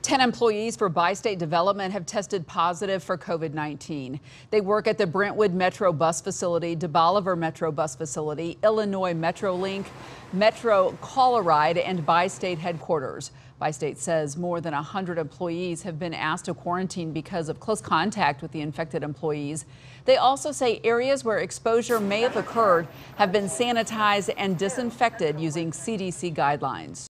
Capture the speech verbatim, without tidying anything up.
Ten employees for Bi-State Development have tested positive for COVID nineteen. They work at the Brentwood Metro Bus Facility, DeBoliver Metro Bus Facility, Illinois Metrolink, Metro Coloride, and Bi-State headquarters. Bi-State says more than one hundred employees have been asked to quarantine because of close contact with the infected employees. They also say areas where exposure may have occurred have been sanitized and disinfected using C D C guidelines.